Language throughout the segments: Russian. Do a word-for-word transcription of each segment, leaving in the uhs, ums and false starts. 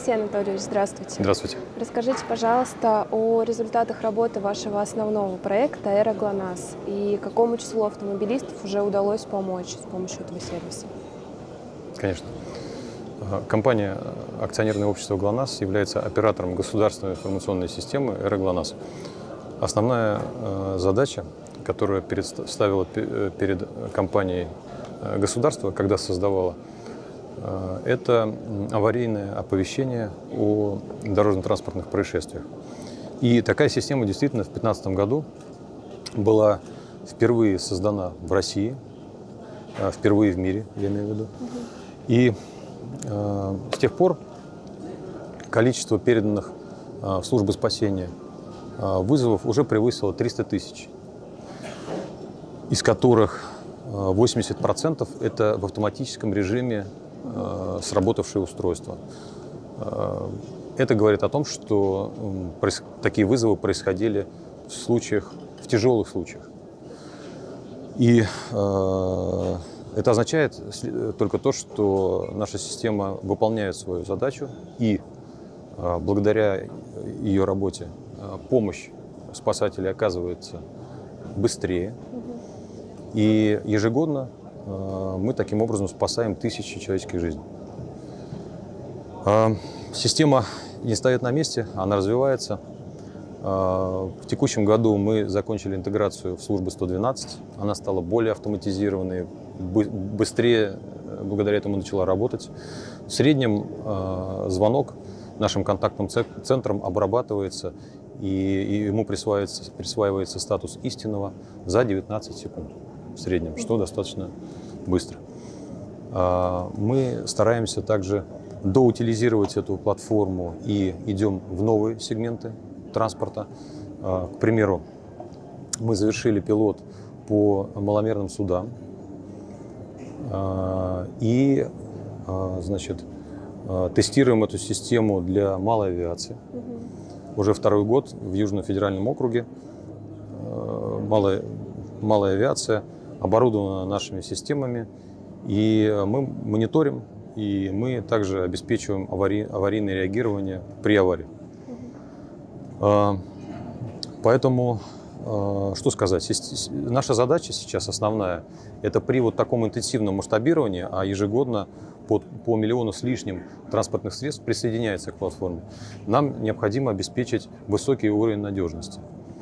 Алексей Анатольевич, здравствуйте. Здравствуйте. Расскажите, пожалуйста, о результатах работы вашего основного проекта «Эра ГЛОНАСС» и какому числу автомобилистов уже удалось помочь с помощью этого сервиса. Конечно. Компания акционерное общество ГЛОНАСС является оператором государственной информационной системы «Эра ГЛОНАСС». Основная задача, которую ставила перед компанией государство, когда создавало, это аварийное оповещение о дорожно-транспортных происшествиях. И такая система действительно в две тысячи пятнадцатом году была впервые создана в России, впервые в мире, я имею в виду. И э, с тех пор количество переданных э, в службы спасения э, вызовов уже превысило триста тысяч, из которых восемьдесят процентов это в автоматическом режиме э, сработавшие устройства. Э, это говорит о том, что э, проис... такие вызовы происходили в случаях, в тяжелых случаях. И э, это означает только то, что наша система выполняет свою задачу, и э, благодаря ее работе э, помощь спасателей оказывается быстрее. И ежегодно э, мы таким образом спасаем тысячи человеческих жизней. Э, система не стоит на месте, она развивается. Э, в текущем году мы закончили интеграцию в службу сто двенадцать. Она стала более автоматизированной, бы, быстрее благодаря этому начала работать. В среднем э, звонок нашим контактным центрам обрабатывается, и, и ему присваивается, присваивается статус истинного за девятнадцать секунд. В среднем, что достаточно быстро. Мы стараемся также доутилизировать эту платформу и идем в новые сегменты транспорта. К примеру, мы завершили пилот по маломерным судам и, значит, тестируем эту систему для малой авиации. Уже второй год в Южном федеральном округе малая, малая авиация оборудована нашими системами, и мы мониторим, и мы также обеспечиваем авари... аварийное реагирование при аварии. Uh-huh. Поэтому, что сказать, наша задача сейчас основная, это при вот таком интенсивном масштабировании, а ежегодно по, по миллиону с лишним транспортных средств присоединяется к платформе, нам необходимо обеспечить высокий уровень надежности.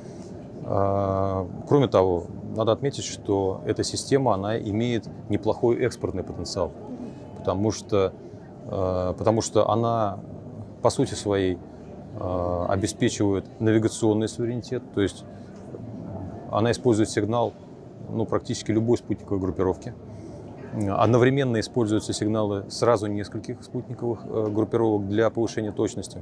Кроме того, надо отметить, что эта система, она имеет неплохой экспортный потенциал, потому что, потому что она, по сути своей, обеспечивает навигационный суверенитет, то есть она использует сигнал, ну, практически любой спутниковой группировки. Одновременно используются сигналы сразу нескольких спутниковых группировок для повышения точности.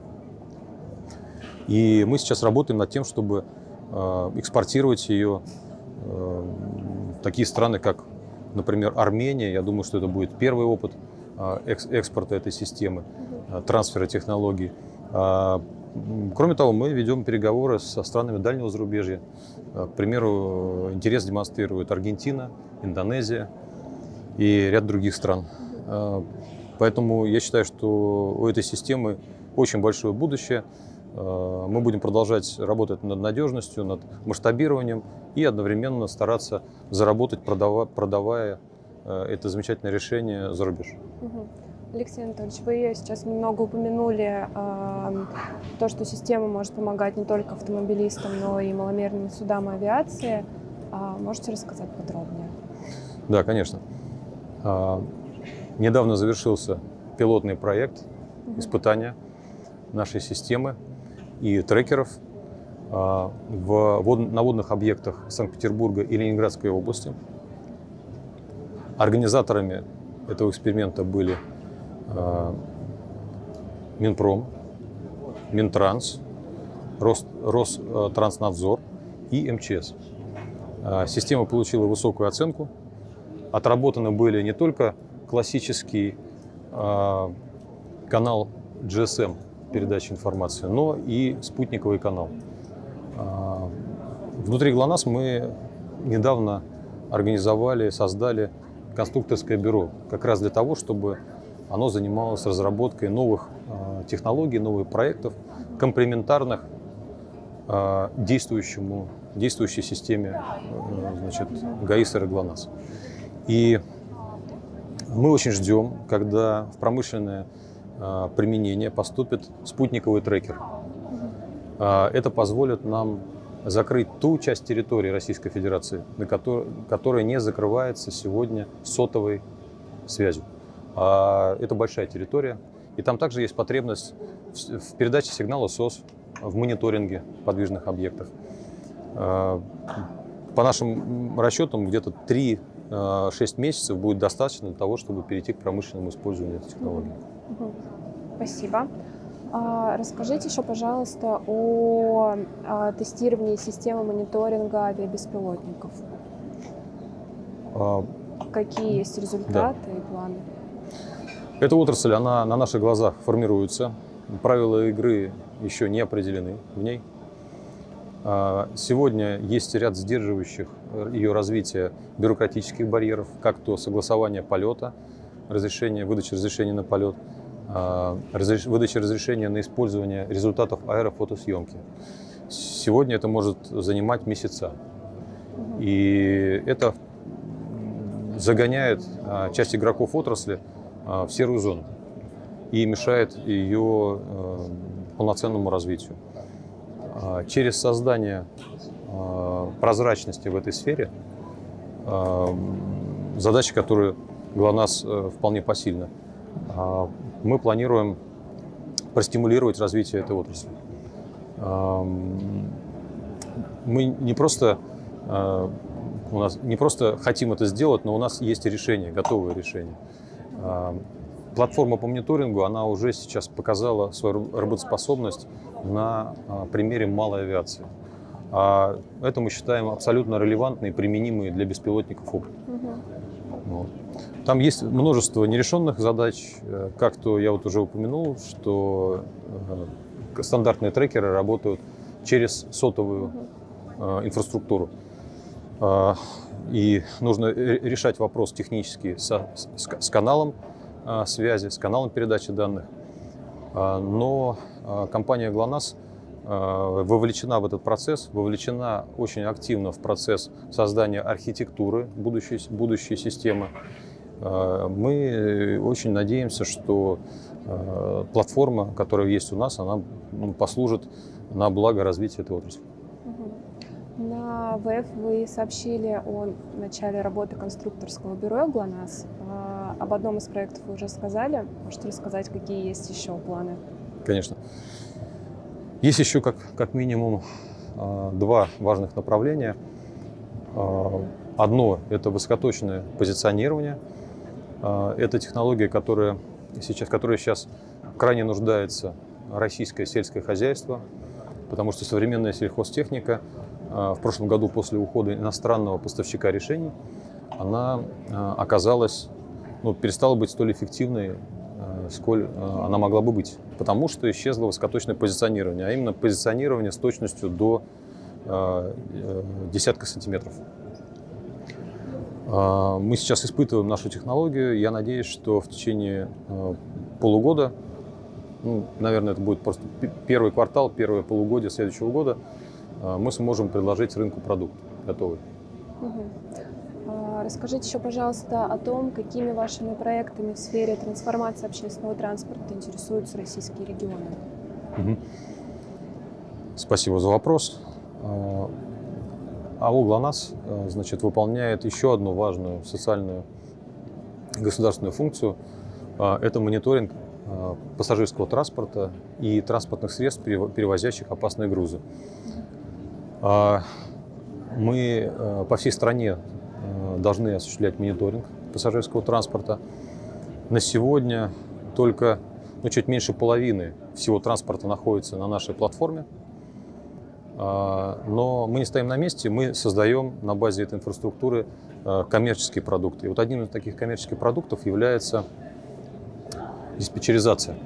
И мы сейчас работаем над тем, чтобы экспортировать ее в такие страны, как, например, Армения. Я думаю, что это будет первый опыт экспорта этой системы, трансфера технологий. Кроме того, мы ведем переговоры со странами дальнего зарубежья. К примеру, интерес демонстрируют Аргентина, Индонезия и ряд других стран. Поэтому я считаю, что у этой системы очень большое будущее. Мы будем продолжать работать над надежностью, над масштабированием и одновременно стараться заработать, продавая, продавая это замечательное решение за рубеж. Алексей Анатольевич, вы сейчас немного упомянули э, то, что система может помогать не только автомобилистам, но и маломерным судам и авиации. А можете рассказать подробнее? Да, конечно. А, недавно завершился пилотный проект угу. испытания нашей системы и трекеров а, в, вод, на водных объектах Санкт-Петербурга и Ленинградской области. Организаторами этого эксперимента были Минпром, Минтранс, Рос, Ространснадзор и эм че эс. Система получила высокую оценку. Отработаны были не только классический канал джи эс эм передачи информации, но и спутниковый канал. Внутри ГЛОНАСС мы недавно организовали, создали конструкторское бюро, как раз для того, чтобы оно занималось разработкой новых э, технологий, новых проектов, комплементарных действующему, действующей системе, значит, ГАИС и ГЛОНАСС. И мы очень ждем, когда в промышленное применение поступит спутниковый трекер. Это позволит нам закрыть ту часть территории Российской Федерации, на которой, которая не закрывается сегодня сотовой связью. Это большая территория, и там также есть потребность в передаче сигнала СОС, в мониторинге подвижных объектов. По нашим расчетам, где-то три-шесть месяцев будет достаточно для того, чтобы перейти к промышленному использованию этой технологии. Спасибо. Расскажите еще, пожалуйста, о тестировании системы мониторинга авиабеспилотников. А, Какие есть результаты да. и планы? Эта отрасль, она на наших глазах формируется. Правила игры еще не определены в ней. Сегодня есть ряд сдерживающих ее развитие бюрократических барьеров, как то согласование полета, разрешение, выдача разрешения на полет, выдача разрешения на использование результатов аэрофотосъемки. Сегодня это может занимать месяца. И это загоняет часть игроков отрасли в серую зону и мешает ее полноценному развитию. Через создание прозрачности в этой сфере, задачи, которые ГЛОНАСС вполне посильна, мы планируем простимулировать развитие этой отрасли. Мы не просто, у нас не просто хотим это сделать, но у нас есть решение, готовое решение. Платформа по мониторингу, она уже сейчас показала свою работоспособность на примере малой авиации. А это мы считаем абсолютно релевантной и применимой для беспилотников опыт. Угу. Вот. Там есть множество нерешенных задач, как то я вот уже упомянул, что стандартные трекеры работают через сотовую инфраструктуру. И нужно решать вопрос технический со, с, с каналом связи, с каналом передачи данных. Но компания ГЛОНАСС вовлечена в этот процесс, вовлечена очень активно в процесс создания архитектуры будущей, будущей системы. Мы очень надеемся, что платформа, которая есть у нас, она послужит на благо развития этой отрасли. На ВЭФ вы сообщили о начале работы конструкторского бюро ГЛОНАСС. Об одном из проектов вы уже сказали. Можете рассказать, какие есть еще планы? Конечно. Есть еще как, как минимум два важных направления. Одно – это высокоточное позиционирование. Это технология, которая сейчас, в которой сейчас крайне нуждается российское сельское хозяйство, потому что современная сельхозтехника в прошлом году после ухода иностранного поставщика решений, она оказалась, ну, перестала быть столь эффективной, сколь она могла бы быть, потому что исчезло высокоточное позиционирование, а именно позиционирование с точностью до десятка сантиметров. Мы сейчас испытываем нашу технологию. Я надеюсь, что в течение полугода, ну, наверное, это будет просто первый квартал, первое полугодие следующего года, мы сможем предложить рынку продукт готовый. Угу. Расскажите еще, пожалуйста, о том, какими вашими проектами в сфере трансформации общественного транспорта интересуются российские регионы. Угу. Спасибо за вопрос. АО «ГЛОНАСС», значит, выполняет еще одну важную социальную государственную функцию. Это мониторинг пассажирского транспорта и транспортных средств, перевозящих опасные грузы. Мы по всей стране должны осуществлять мониторинг пассажирского транспорта. На сегодня только, ну, чуть меньше половины всего транспорта находится на нашей платформе. Но мы не стоим на месте, мы создаем на базе этой инфраструктуры коммерческие продукты. И вот одним из таких коммерческих продуктов является диспетчеризация.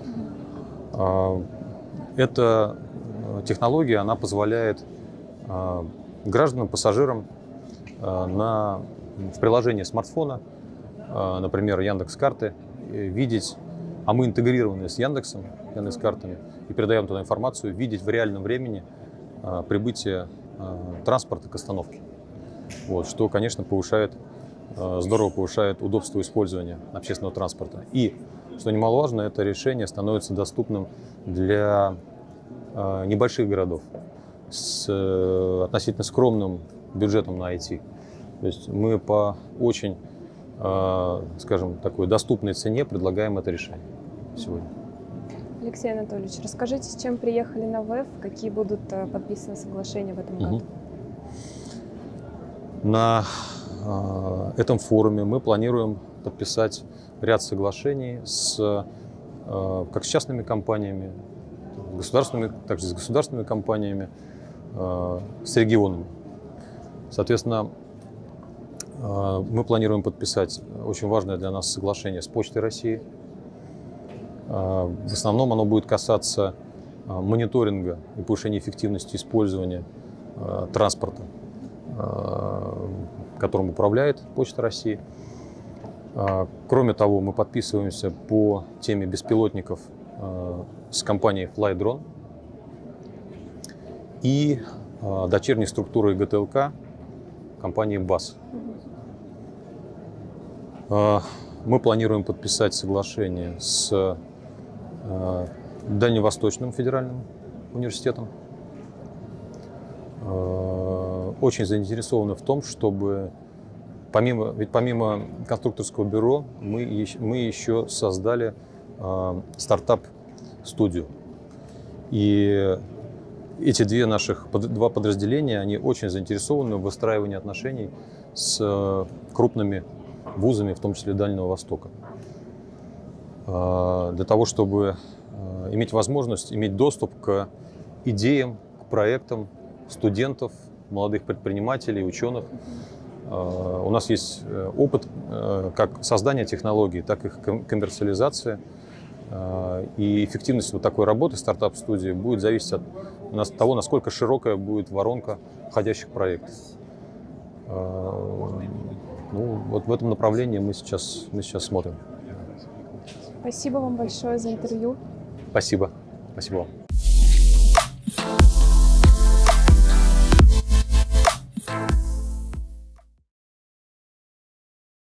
Эта технология, она позволяет гражданам, пассажирам на, в приложении смартфона, например, Яндекс.Карты, видеть а мы интегрированы с Яндексом, Яндекс.Картами, и передаем туда информацию, видеть в реальном времени а, прибытие а, транспорта к остановке. Вот, что, конечно, повышает, а, здорово повышает удобство использования общественного транспорта. И, что немаловажно, это решение становится доступным для а, небольших городов с а, относительно скромным бюджетом на ай ти. То есть мы по очень, а, скажем, такой доступной цене предлагаем это решение сегодня. Алексей Анатольевич, расскажите, с чем приехали на ВЭФ, какие будут подписаны соглашения в этом году? Угу. На э, этом форуме мы планируем подписать ряд соглашений с, э, как с частными компаниями, государственными, также с государственными компаниями, э, с регионами. Соответственно, э, мы планируем подписать очень важное для нас соглашение с Почтой России. Э, в основном оно будет касаться э, мониторинга и повышения эффективности использования э, транспорта, которым управляет Почта России. Кроме того, мы подписываемся по теме беспилотников с компанией FlyDrone и дочерней структурой гэ тэ эл ка компании бас. Мы планируем подписать соглашение с Дальневосточным федеральным университетом. Очень заинтересованы в том, чтобы помимо, ведь помимо конструкторского бюро мы еще, мы еще создали э, стартап-студию. И эти две наших, два подразделения, они очень заинтересованы в выстраивании отношений с э, крупными вузами, в том числе Дальнего Востока. Э, для того, чтобы э, иметь возможность, иметь доступ к идеям, к проектам студентов, молодых предпринимателей, ученых. У нас есть опыт как создания технологий, так и их коммерциализации. И эффективность вот такой работы стартап-студии будет зависеть от того, насколько широкая будет воронка входящих проектов. Ну, вот в этом направлении мы сейчас, мы сейчас смотрим. Спасибо вам большое за интервью. Спасибо. Спасибо вам.